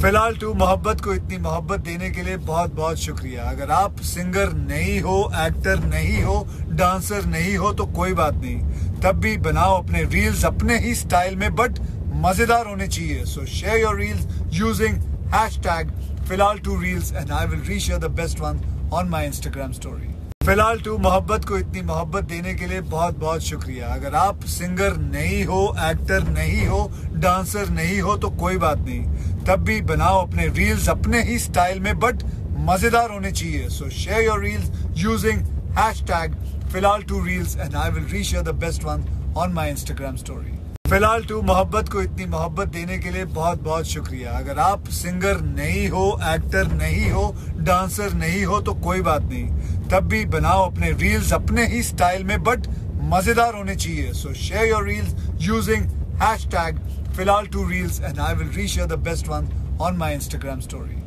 फिलहाल टू मोहब्बत को इतनी मोहब्बत देने के लिए बहुत बहुत शुक्रिया। अगर आप सिंगर नहीं हो, एक्टर नहीं हो, डांसर नहीं हो तो कोई बात नहीं, तब भी बनाओ अपने रील्स अपने ही स्टाइल में, बट मजेदार होने चाहिए। So share your reels using hashtag Filhaal two reels and I will reshare the best one on my Instagram story. Filhaal two मोहब्बत को इतनी मोहब्बत देने के लिए बहुत बहुत शुक्रिया। अगर आप सिंगर नहीं हो, एक्टर नहीं हो, डांसर नहीं हो तो कोई बात नहीं, तब भी बनाओ अपने रील्स अपने ही स्टाइल में, बट मजेदार होने चाहिए। So share your reels using hashtag Filhaal two reels and I will reshare the best one on my Instagram story. Filhaal two मोहब्बत को इतनी मोहब्बत देने के लिए बहुत बहुत शुक्रिया। अगर आप सिंगर नहीं हो, एक्टर नहीं हो, डांसर नहीं हो तो कोई बात नहीं, तब भी बनाओ अपने रील्स अपने ही स्टाइल में, बट मजेदार होने चाहिए। So share your reels using hashtag Filhaal two reels and I will reshare the best one on my Instagram story.